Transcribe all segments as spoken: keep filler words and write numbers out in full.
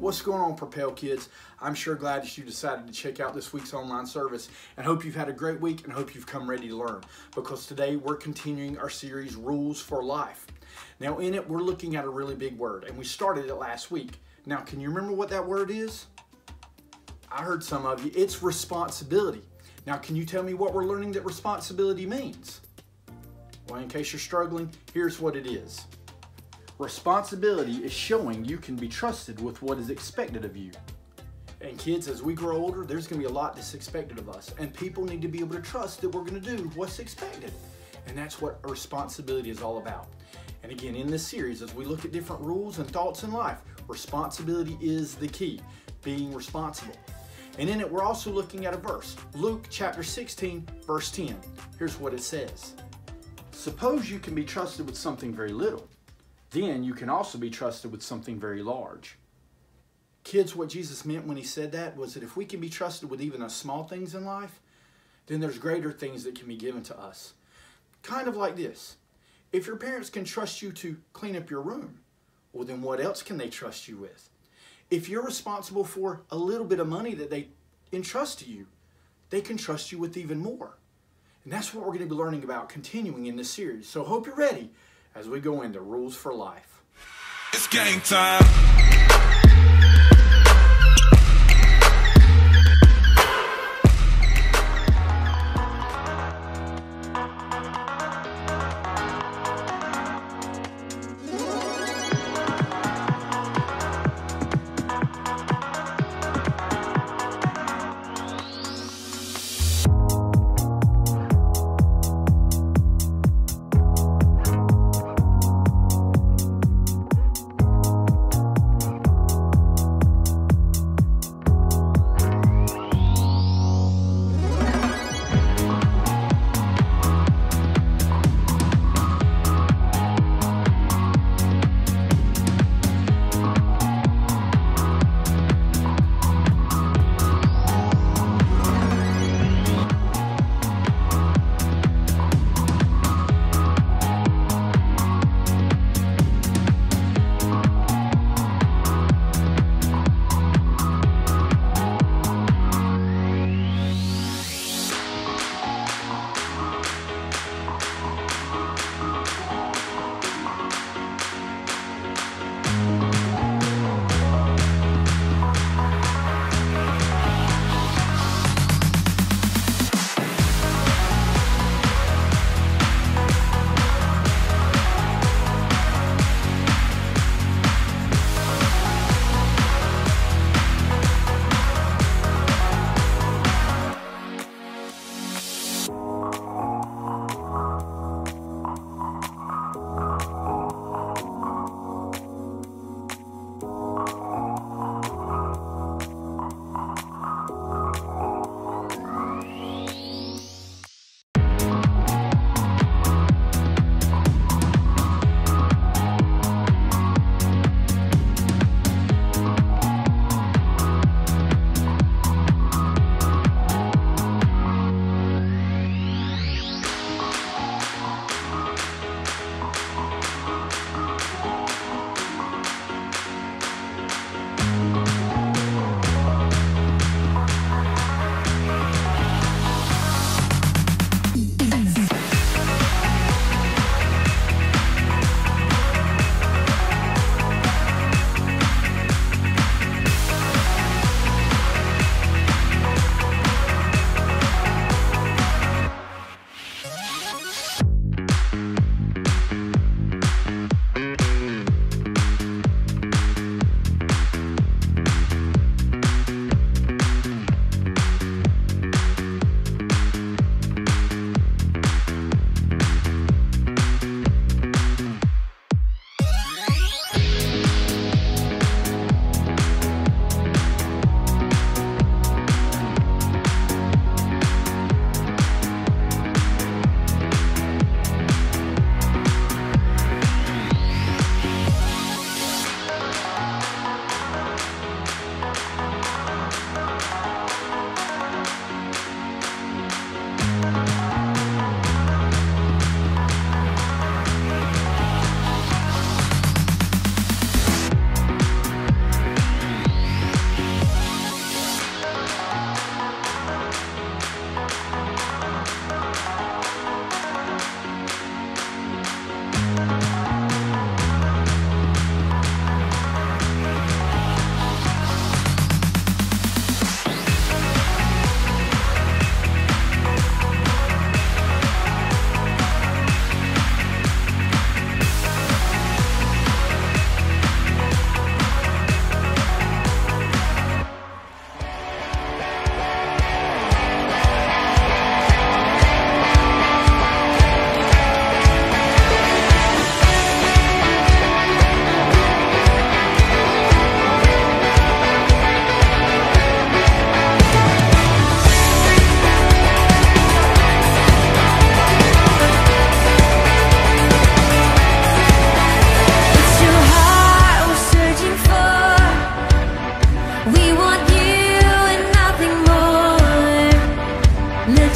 What's going on, Propel kids? I'm sure glad that you decided to check out this week's online service, and hope you've had a great week and hope you've come ready to learn, because today we're continuing our series, Rules for Life. Now in it, we're looking at a really big word, and we started it last week. Now, can you remember what that word is? I heard some of you. It's responsibility. Now, can you tell me what we're learning that responsibility means? Well, in case you're struggling, here's what it is. Responsibility is showing you can be trusted with what is expected of you. And kids, as we grow older, there's going to be a lot that's expected of us. And people need to be able to trust that we're going to do what's expected. And that's what responsibility is all about. And again, in this series, as we look at different rules and thoughts in life, responsibility is the key, being responsible. And in it, we're also looking at a verse, Luke chapter sixteen, verse ten. Here's what it says. Suppose you can be trusted with something very little. Then you can also be trusted with something very large. Kids, what Jesus meant when he said that was that if we can be trusted with even the small things in life, then there's greater things that can be given to us. Kind of like this. If your parents can trust you to clean up your room, well, then what else can they trust you with? If you're responsible for a little bit of money that they entrust to you, they can trust you with even more. And that's what we're going to be learning about continuing in this series. So hope you're ready as we go into Rules for Life. It's game time.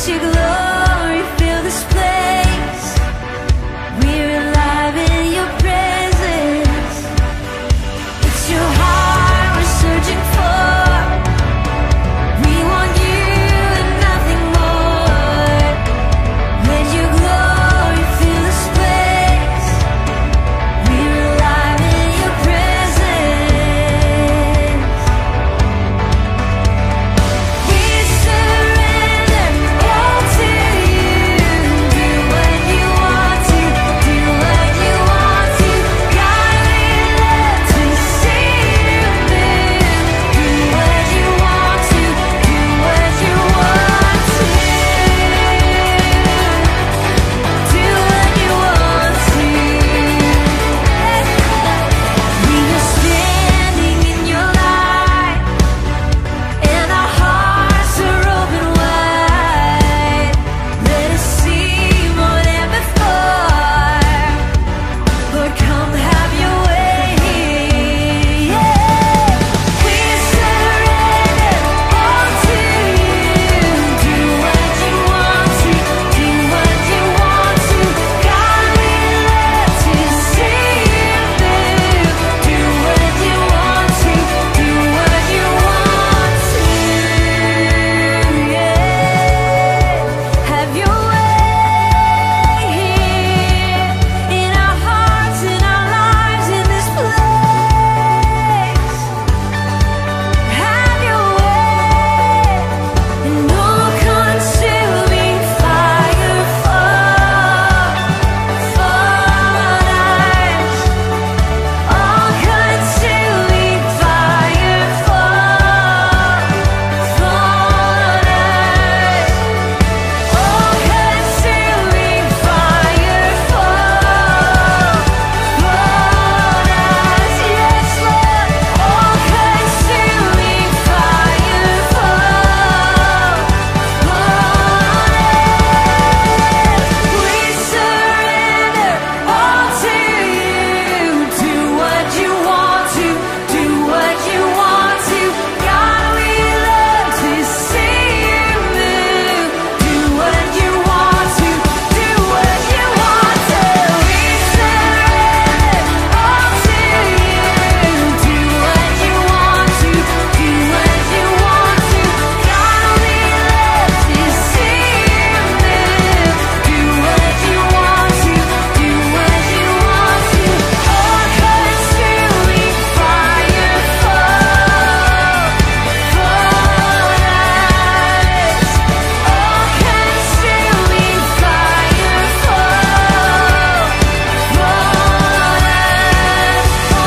your glory fill this place. We're alive in your presence. It's your heart we're searching for. We want you and nothing more. Let your glory fill this place. We're alive in your presence. We surrender all to you. Do what you want to, do what you want to. God, we love to see you move. Do what you want to, do what you want to. Do what you want to. We are standing in your light, and our hearts are open wide. Let us see more than before. Lord, come have your way here. Yeah. We surrender all to you. Do what you want to, do what you want to. God, we love to see you move. Do what you want to, do what you want to. Yeah. Have your way here in our hearts, in our lives, in this place. Have your way, and all consuming fire fall, fall on us. All consuming fire fall, fall on us. All consuming fire fall, fall on us. Yes, Lord. All consuming fire fall, fall on us. We surrender all to you. Do what you want to, do what you want to. God, we love to see you move. Do what you want to, do what you want to. We surrender all to you. Do what you want to, do what you want to. God, we love to see you move. Do what you want to, do what you want to. All consuming fire fall, fall on us. All consuming fire fall, fall on us. All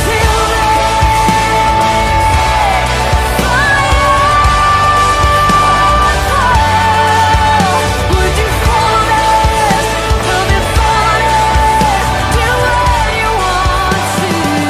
consuming fire fall. Would you fall us, come and fall us, do what you want to.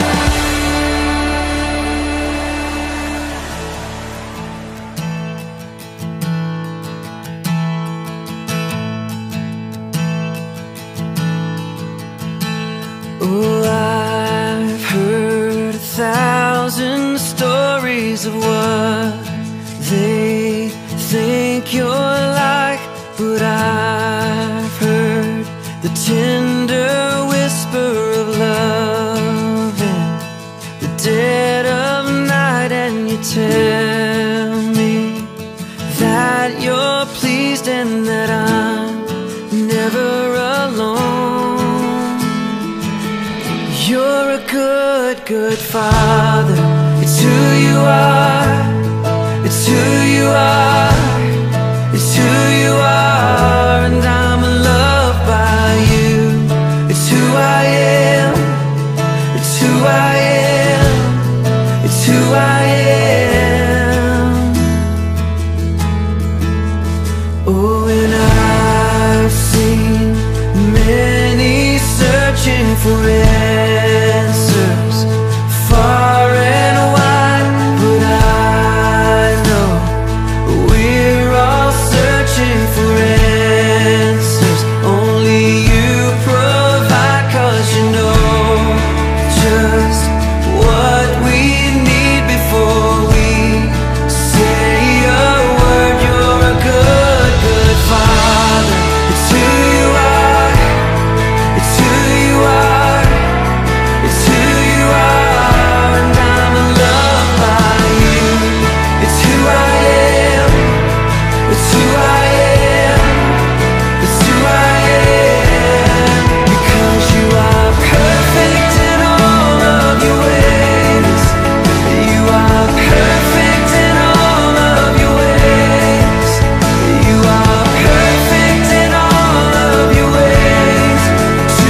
Oh, I've heard a thousand stories of what they think you're like, but I've heard the tender whisper of love in the dead of night, and you tell me that you're pleased and that I'm never alone. You're a good, good father. It's who you are. It's who you are. It's who you are. And I'm loved by you. It's who I am. It's who I am. It's who I am. Oh, and I've seen many searching for answers far and wide, but I know It's who I am. It's who I am. Because you are perfect in all of your ways. You are perfect in all of your ways. You are perfect in all of your ways to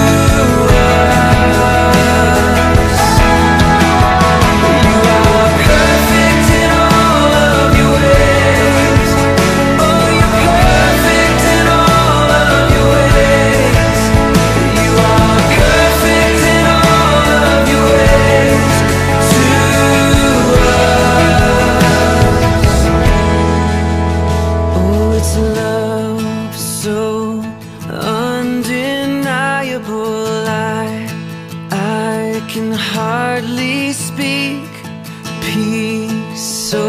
us. You are perfect in all of your ways. Oh, you're perfect in all of your ways. You are perfect in all of your ways to us. Oh, it's love so undeniable. I, I can hardly speak. Peace so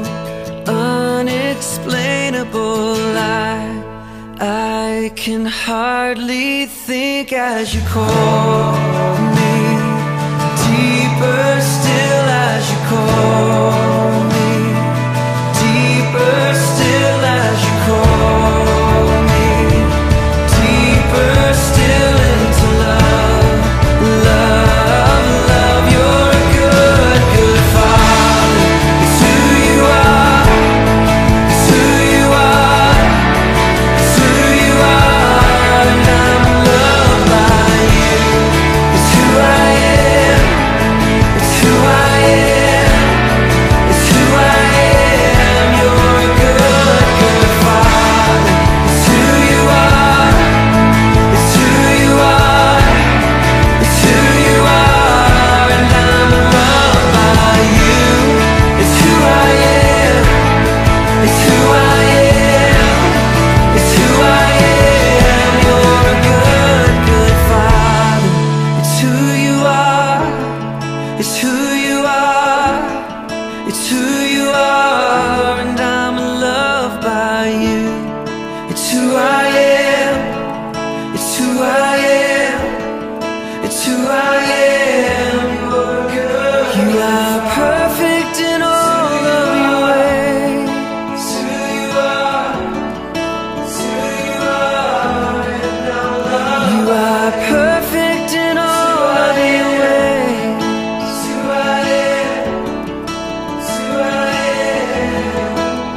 unexplainable. I, I can hardly think as you call me. Deeper still as you call me. Deeper still as you call me. Deeper still into love. Love, love, you're a good, good Father. It's who you are. It's who you are. It's who you are. And I'm loved by you. It's who I am. It's who I am. It's who I am. You're a good, good Father. It's who you are. It's who you are. It's who you are. And I'm loved by you. It's who I am. It's who I am. It's who I am. You're a good, good Father. It's who you are. It's who you are. It's who you are. And I'm loved by you. It's who I am. It's who I am. It's who I am. You're good. You are perfect in all of your ways. It's who you are. It's who you are. And I'm loved. You are perfect in all of your ways. It's who I am. It's who I am.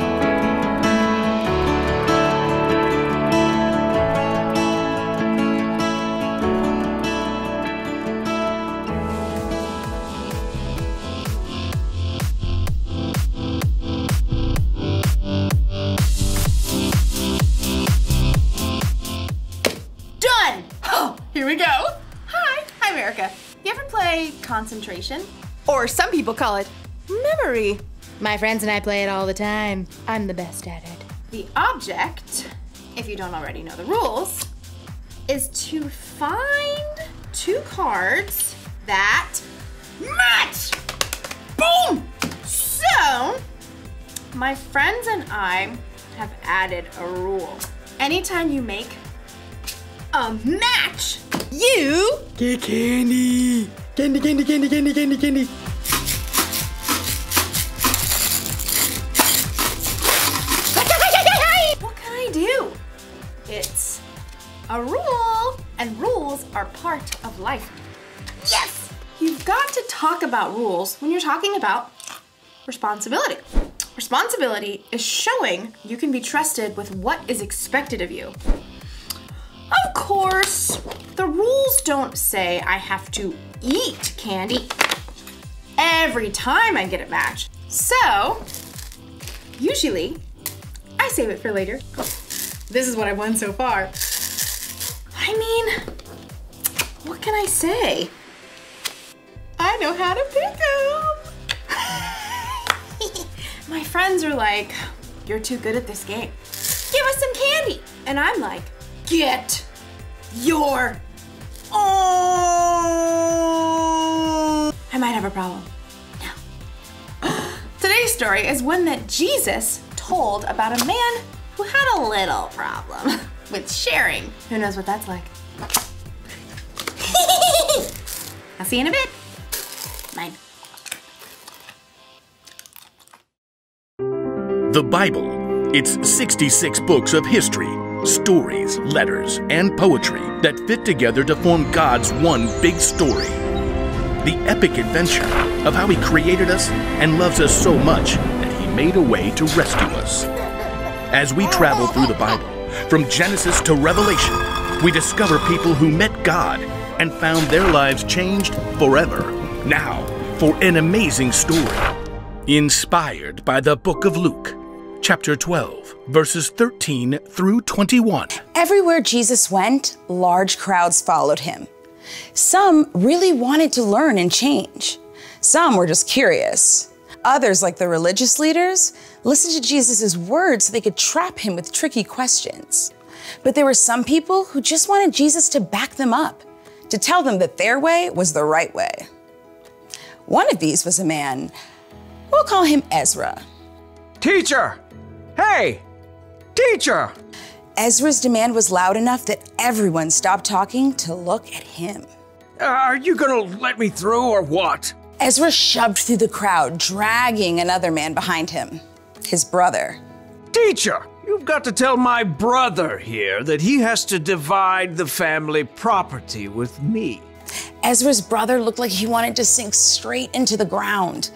Done! Oh, here we go. Hi, I'm Erica. You ever play concentration? Or some people call it memory. My friends and I play it all the time. I'm the best at it. The object, if you don't already know the rules, is to find two cards that match. Boom! So, my friends and I have added a rule. Anytime you make a match, you Get candy. Candy, candy, candy, candy, candy, candy. What can I do? It's a rule, and rules are part of life. Yes! You've got to talk about rules when you're talking about responsibility. Responsibility is showing you can be trusted with what is expected of you. Of course, the rules don't say I have to eat candy every time I get a match. So, usually, I save it for later. This is what I've won so far. I mean, what can I say? I know how to pick 'em. My friends are like, you're too good at this game. Give us some candy. And I'm like, get your own. I might have a problem. No. Today's story is one that Jesus told about a man who had a little problem with sharing. Who knows what that's like? I'll see you in a bit. Mine. The Bible, It's sixty-six books of history, stories, letters, and poetry that fit together to form God's one big story. The epic adventure of how He created us and loves us so much that He made a way to rescue us. As we travel through the Bible, from Genesis to Revelation, we discover people who met God and found their lives changed forever. Now, for an amazing story, inspired by the book of Luke, chapter twelve, verses thirteen through twenty-one. Everywhere Jesus went, large crowds followed Him. Some really wanted to learn and change. Some were just curious. Others, like the religious leaders, listened to Jesus' words so they could trap Him with tricky questions. But there were some people who just wanted Jesus to back them up, to tell them that their way was the right way. One of these was a man, we'll call him Ezra. Teacher! Hey! Teacher! Ezra's demand was loud enough that everyone stopped talking to look at him. Uh, are you gonna let me through or what? Ezra shoved through the crowd, dragging another man behind him, his brother. Teacher, you've got to tell my brother here that he has to divide the family property with me. Ezra's brother looked like he wanted to sink straight into the ground.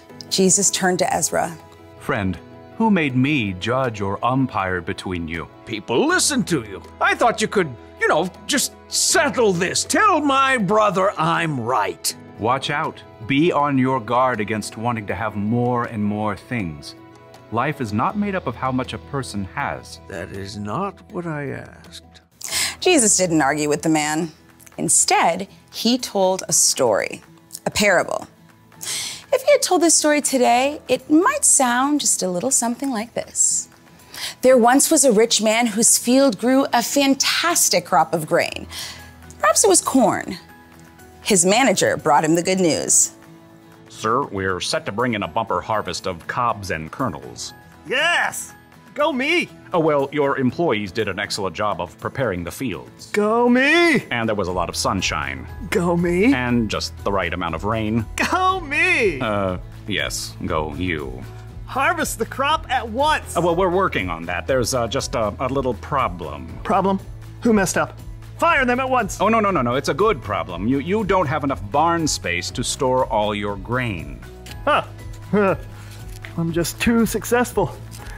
Jesus turned to Ezra. Friend, who made me judge or umpire between you? People listen to you. I thought you could, you know, just settle this. Tell my brother I'm right. Watch out. Be on your guard against wanting to have more and more things. Life is not made up of how much a person has. That is not what I asked. Jesus didn't argue with the man. Instead, he told a story, a parable. If he had told this story today, it might sound just a little something like this. There once was a rich man whose field grew a fantastic crop of grain. Perhaps it was corn. His manager brought him the good news. Sir, we're set to bring in a bumper harvest of cobs and kernels. Yes! Go me! Oh, well, your employees did an excellent job of preparing the fields. Go me! And there was a lot of sunshine. Go me! And just the right amount of rain. Go me! Uh, yes, go you. Harvest the crop at once! Uh, well, we're working on that. There's uh, just a, a little problem. Problem? Who messed up? Fire them at once! Oh, no, no, no, no. It's a good problem. You, you don't have enough barn space to store all your grain. Huh. Huh. I'm just too successful.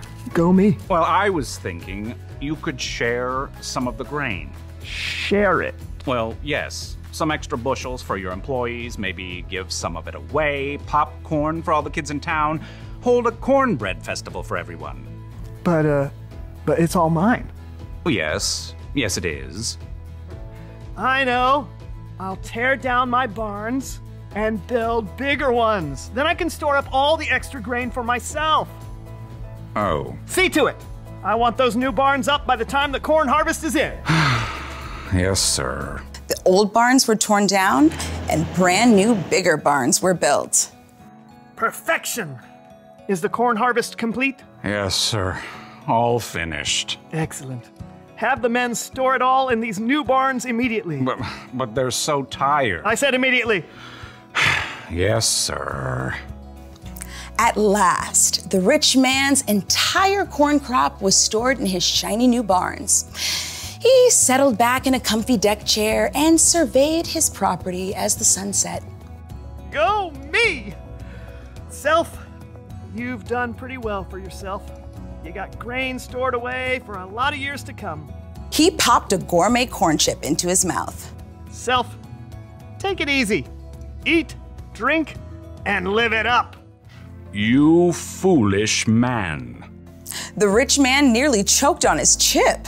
Go me. Well, I was thinking you could share some of the grain. Share it? Well, yes. Some extra bushels for your employees, maybe give some of it away, popcorn for all the kids in town, hold a cornbread festival for everyone. But, uh, but it's all mine. Oh, yes. Yes, it is. I know. I'll tear down my barns and build bigger ones. Then I can store up all the extra grain for myself. Oh. See to it. I want those new barns up by the time the corn harvest is in. Yes, sir. The old barns were torn down and brand new, bigger barns were built. Perfection. Is the corn harvest complete? Yes, sir. All finished. Excellent. Have the men store it all in these new barns immediately. But, but they're so tired. I said immediately. Yes, sir. At last, the rich man's entire corn crop was stored in his shiny new barns. He settled back in a comfy deck chair and surveyed his property as the sun set. Go me! Self, you've done pretty well for yourself. You got grain stored away for a lot of years to come. He popped a gourmet corn chip into his mouth. Self, take it easy. Eat, drink, and live it up. You foolish man. The rich man nearly choked on his chip.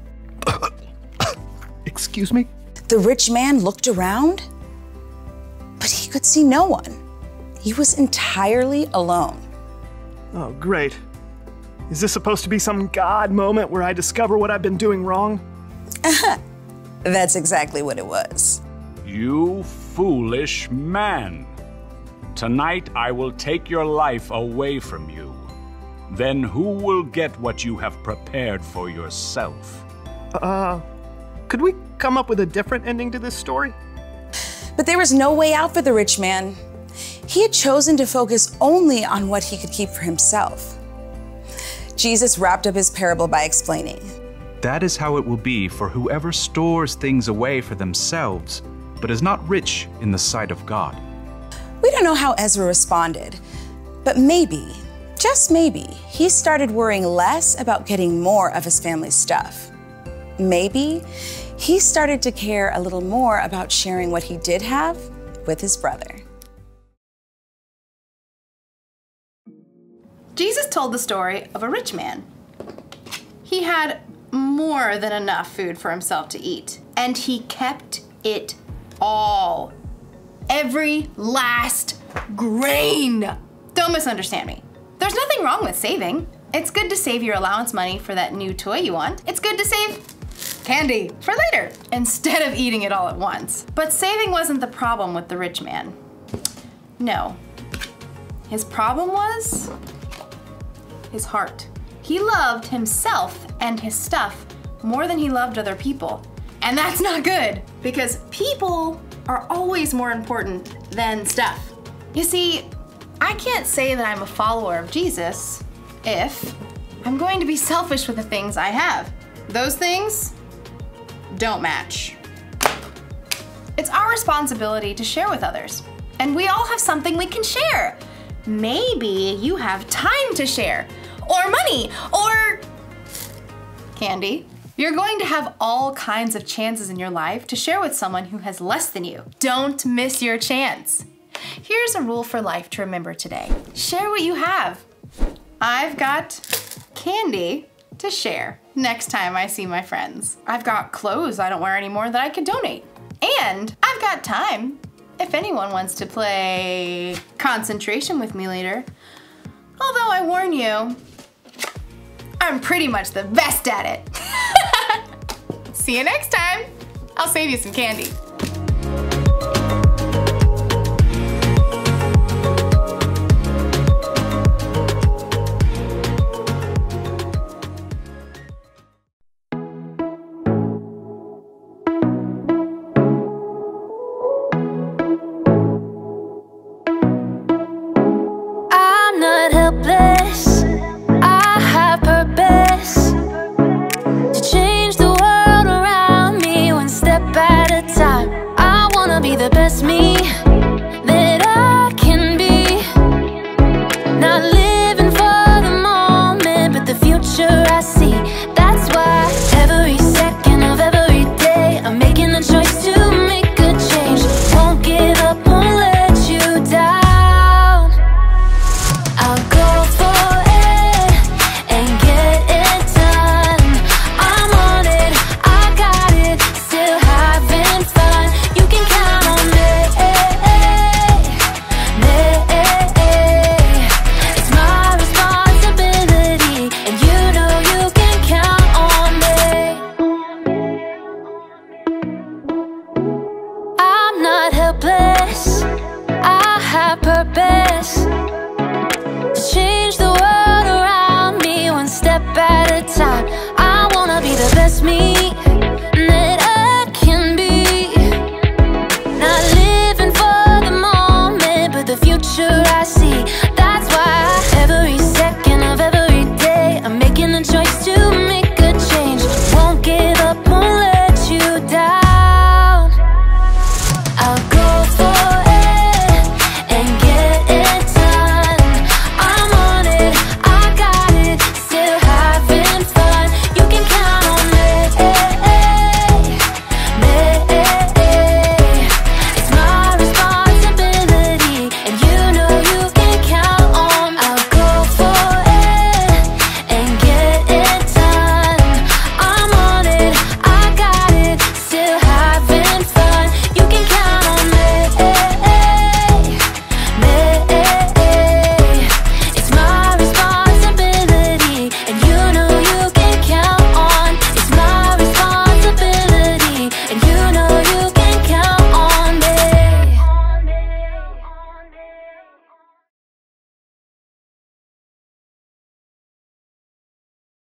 Excuse me? The rich man looked around, but he could see no one. He was entirely alone. Oh, great. Is this supposed to be some God moment where I discover what I've been doing wrong? That's exactly what it was. You foolish man. Tonight I will take your life away from you. Then who will get what you have prepared for yourself? Uh, could we come up with a different ending to this story? But there was no way out for the rich man. He had chosen to focus only on what he could keep for himself. Jesus wrapped up his parable by explaining, That is how it will be for whoever stores things away for themselves, but is not rich in the sight of God. We don't know how Ezra responded, but maybe, just maybe, he started worrying less about getting more of his family's stuff. Maybe he started to care a little more about sharing what he did have with his brother. Jesus told the story of a rich man. He had more than enough food for himself to eat, and he kept it all. Every last grain. Don't misunderstand me. There's nothing wrong with saving. It's good to save your allowance money for that new toy you want. It's good to save candy for later instead of eating it all at once. But saving wasn't the problem with the rich man. No. His problem was his heart. He loved himself and his stuff more than he loved other people. And that's not good, because people are always more important than stuff. You see, I can't say that I'm a follower of Jesus if I'm going to be selfish with the things I have. Those things don't match. It's our responsibility to share with others, and we all have something we can share. Maybe you have time to share, or money, or candy. You're going to have all kinds of chances in your life to share with someone who has less than you. Don't miss your chance. Here's a rule for life to remember today. Share what you have. I've got candy to share next time I see my friends. I've got clothes I don't wear anymore that I could donate. And I've got time if anyone wants to play concentration with me later. Although I warn you, I'm pretty much the best at it. See you next time. I'll save you some candy.